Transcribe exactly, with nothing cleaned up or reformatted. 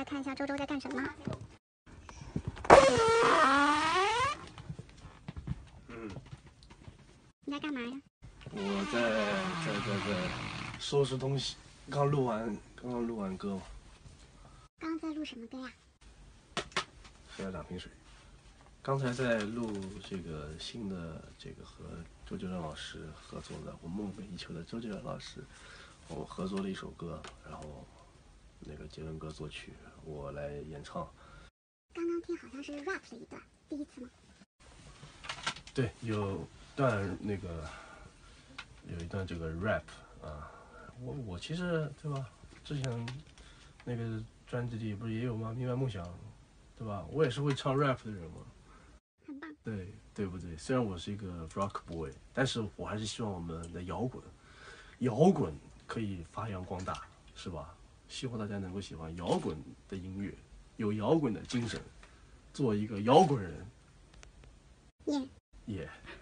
来看一下周周在干什么。 嗯， 你在干嘛呀？ 我在在在在收拾东西，刚录完，刚刚录完歌嘛。 刚刚在录什么歌呀？ 喝了两瓶水。刚才在录这个新的这个和周杰伦老师合作的我梦寐以求的周杰伦老师，我们合作了一首歌，然后那个杰伦哥作曲，我来演唱。 刚刚听好像是 rap 了一段，第一次吗？ 对，有段那个有一段这个 rap 啊，我我其实对吧？之前那个专辑里不是也有吗？明白梦想，对吧？我也是会唱 rap 的人嘛。 很棒。 对，对不对？虽然我是一个 rock boy， 但是我还是希望我们的摇滚，摇滚可以发扬光大，是吧？希望大家能够喜欢摇滚的音乐，有摇滚的精神，做一个摇滚人。 耶、 耶、yeah